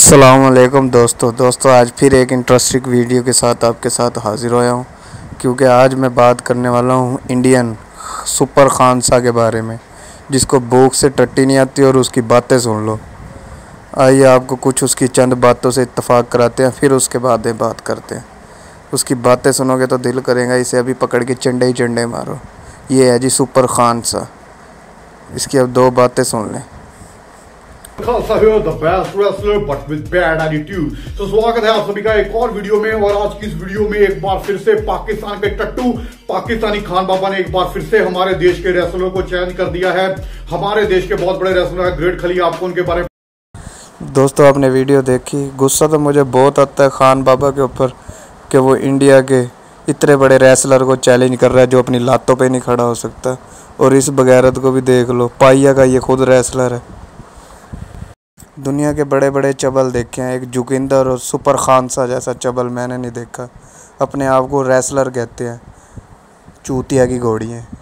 अस्सलामुअलैकुम दोस्तों आज फिर एक इंटरेस्टिंग वीडियो के साथ आपके साथ हाज़िर होया हूँ, क्योंकि आज मैं बात करने वाला हूँ इंडियन सुपर खानसा के बारे में, जिसको भूख से टट्टी नहीं आती और उसकी बातें सुन लो। आइए आपको कुछ उसकी चंद बातों से इत्तफाक कराते हैं, फिर उसके बाद बात करते हैं। उसकी बातें सुनोगे तो दिल करेगा इसे अभी पकड़ के चंडे ही चंडे मारो। ये है जी सुपर खानसा। इसकी अब दो बातें सुन लें। खालसा है the best wrestler but with bad attitude. तो स्वागत है आप सभी का एक और वीडियो में। और आज की इस वीडियो में एक बार फिर से पाकिस्तान के टट्टू पाकिस्तानी खान बाबा ने एक बार फिर से हमारे देश के रेसलर को चैलेंज कर दिया है। हमारे देश के बहुत बड़े रेसलर है ग्रेट खली, आपको उनके बारे में दोस्तों आपने वीडियो देखी। गुस्सा तो मुझे बहुत आता है खान बाबा के ऊपर कि वो इंडिया के इतने बड़े रेसलर को चैलेंज कर रहा है जो अपनी लातों पे नहीं खड़ा हो सकता। और इस बगैरत को भी देख लो, पाइया का ये खुद रेसलर है। दुनिया के बड़े बड़े चबल देखे हैं, एक जोगिंदर और सुपर खानसा जैसा चबल मैंने नहीं देखा। अपने आप को रेसलर कहते हैं, चूतिया की घोड़ी हैं।